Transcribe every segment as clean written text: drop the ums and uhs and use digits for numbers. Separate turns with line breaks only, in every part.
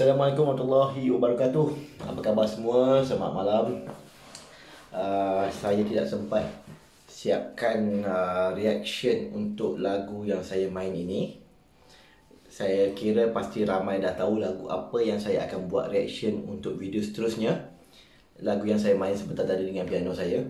Assalamualaikum warahmatullahi wabarakatuh. Apa khabar semua? Selamat malam. Saya tidak sempat siapkan reaction untuk lagu yang saya main ini. Saya kira pasti ramai dah tahu lagu apa yang saya akan buat reaction untuk video seterusnya. Lagu yang saya main sebentar tadi dengan piano saya.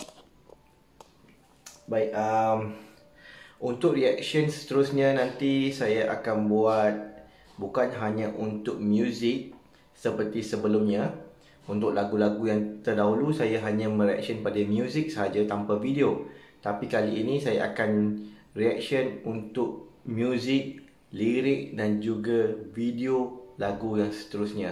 Baik, untuk reaction seterusnya nanti saya akan buat bukan hanya untuk muzik seperti sebelumnya. Untuk lagu-lagu yang terdahulu saya hanya mereaction pada muzik sahaja tanpa video. Tapi kali ini saya akan reaction untuk muzik, lirik dan juga video lagu yang seterusnya.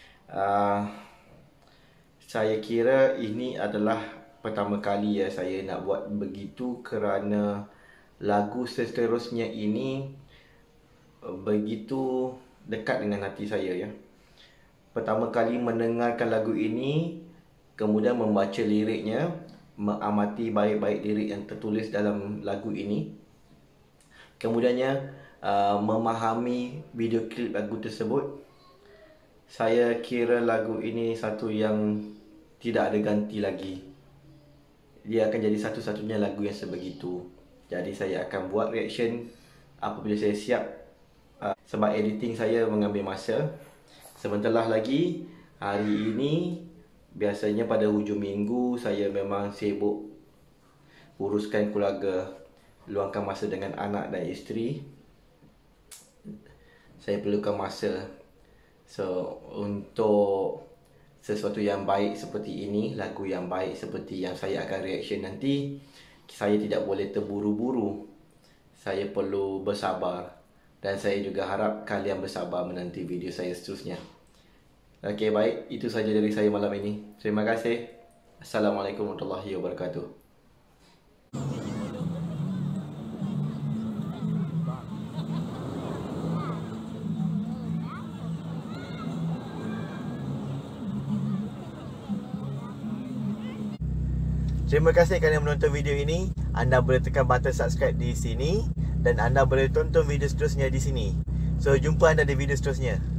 Saya kira ini adalah pertama kali saya nak buat begitu, kerana lagu seterusnya ini begitu dekat dengan hati saya ya. Pertama kali mendengarkan lagu ini, kemudian membaca liriknya, mengamati baik-baik lirik yang tertulis dalam lagu ini, kemudiannya memahami video klip lagu tersebut. Saya kira lagu ini satu yang tidak ada ganti lagi. Dia akan jadi satu-satunya lagu yang sebegitu. Jadi saya akan buat reaction apabila saya siap. Sebab editing saya mengambil masa. Sebentar lagi, hari ini, biasanya pada hujung minggu saya memang sibuk uruskan keluarga, luangkan masa dengan anak dan isteri. Saya perlukan masa. So, untuk sesuatu yang baik seperti ini, lagu yang baik seperti yang saya akan reaction nanti, saya tidak boleh terburu-buru. Saya perlu bersabar. Dan saya juga harap kalian bersabar menanti video saya seterusnya. Okey, baik. Itu saja dari saya malam ini. Terima kasih. Assalamualaikum warahmatullahi wabarakatuh. Terima kasih kerana menonton video ini. Anda boleh tekan button subscribe di sini dan anda boleh tonton video seterusnya di sini. So, jumpa anda di video seterusnya.